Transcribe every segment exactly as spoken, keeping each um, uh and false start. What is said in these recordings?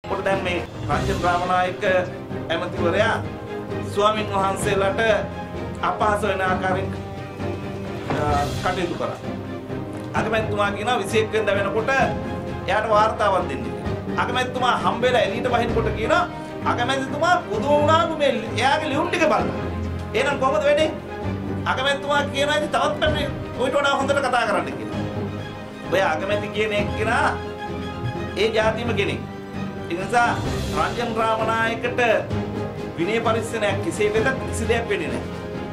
මොකද දැන් මේ රංජන් රාමනායක ඇමතිවරයා ස්වාමීන් වහන්සේලාට අපහාස වෙන ආකාරයෙන් කටයුතු කරා. අගමැතිතුමා කියනවා විසි එක් වෙනිදා වෙනකොට එයාට වාර්තාවක් දෙන්න කියලා. අගමැතිතුමා හම්බෙලා එළියට බහිනකොට කියනවා අගමැතිතුමා පුදුම වුණාලු මේ එයාගේ ලියුම් ටික බලන්න. එහෙනම් කොහොමද වෙන්නේ? අගමැතිතුමා කියනවා ඉතින් තවත් පැන්නේ ඔයිට වඩා හොඳට කතා කරන්න කියලා. ඔය අගමැති කියන එක්කෙනා ඒ ජාතිම කෙනෙක්. ඒ නිසා රංජන් රාමනායකට විනය පරිස්සමයක් කිසිවෙක කිසි දෙයක් වෙන්නේ නැහැ.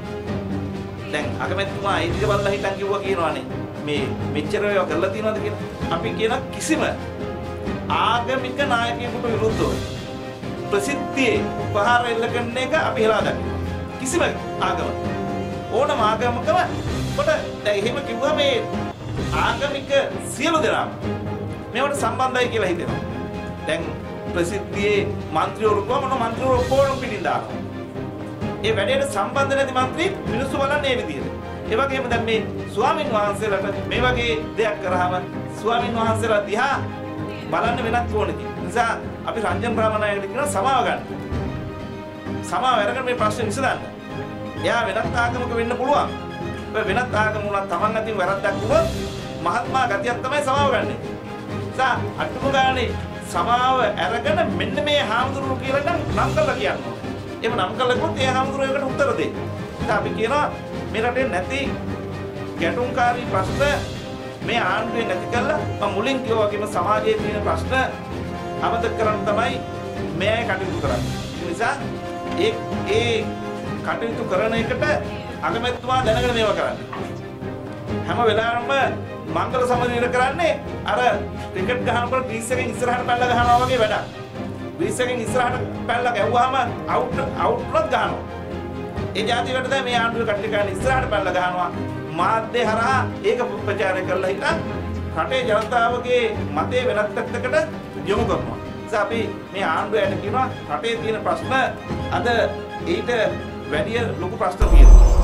දැන් අගමැතිතුමා ඒ ටික බලලා හිටන් කිව්වා කියනවානේ මේ මෙච්චර ඒවා කරලා තියනවද කියලා. අපි කියන කිසිම ආගමික නායකයෙකුට විරුද්ධව ප්‍රසිද්ධියේ උපහාර එල්ල කරන එක අපි හෙලා දකිනවා. කිසිම ආගමක ඕනම ආගමකම කොට දැන් එහෙම කිව්වා මේ ආගමික සියලු දෙනා මේවට සම්බන්ධයි කියලා හිතෙනවා. දැන් ප්‍රසිද්ධියේ മന്ത്രിවරු කොමන മന്ത്രിවරු කොරම් පිටින් දානවා. ඒ වැඩේට සම්බන්ධ නැති മന്ത്രി මිනිස්සු බලන්නේ ඒ විදිහට. ඒ වගේම දැන් මේ ස්වාමින් වහන්සේලාට මේ වගේ දෙයක් කරාම ස්වාමින් වහන්සේලා දිහා බලන්න වෙනත් ඕනෙද. නිසා අපි රංජන් රාමනායකට කියනවා සමාව ගන්න. සමාව අරගෙන මේ ප්‍රශ්නේ විසඳන්න. එයා වෙනත් ආගමක වෙන්න පුළුවන්. ඔය වෙනත් ආගම උනත් Taman අතින් වැරද්දක් වුණොත් මහත්මා ගතියක් තමයි සමාව ගන්නෙ. නිසා අටුම ගානේ සමාව අරගෙන මෙන්න මේ හාමුදුරුවෝ කියලා නම් නම් කරලා කියනවා. එහෙම නම් කළා කිව්වොත් ඒ හාමුදුරුවෝකට උත්තර දෙන්න. ඉතින් අපි කියනවා මේ රටේ නැති ගැටුම්කාරී ප්‍රශ්න මේ ආණ්ඩුවේ නැති කළා මම මුලින් කිව්වා වගේම සමාජයේ තියෙන ප්‍රශ්න අමතක කරන්න තමයි මේ කටයුතු කරන්නේ. ඒ නිසා ඒ ඒ කටයුතු කරන එකට අගමැතිතුමා දැනගෙන මේවා කරන්නේ. හැම වෙලාවෙම මංගල සමරීර කරන්නේ අර ක්‍රිකට් ගහනකොට ක්‍රීස් එකෙන් ඉස්සරහට පැනලා ගහනවා වගේ වැඩක්. ක්‍රීස් එකෙන් ඉස්සරහට පැනලා ගැව්වහම අවුට් අවුට් උනත් ගහනවා. ඒ જાති වලට තමයි මේ ආණ්ඩුවේ කට්ටිය කරන්නේ ඉස්සරහට පැනලා ගහනවා. මාධ්‍ය හරහා ඒක ප්‍රචාරය කරලා හිටන් රටේ ජනතාවගේ මතය වෙනත් පැත්තකට යොමු කරනවා. ඒ අපි මේ ආණ්ඩුවට කියනවා රටේ තියෙන ප්‍රශ්න අද ඊට වැඩි ලොකු ප්‍රශ්න තියෙනවා.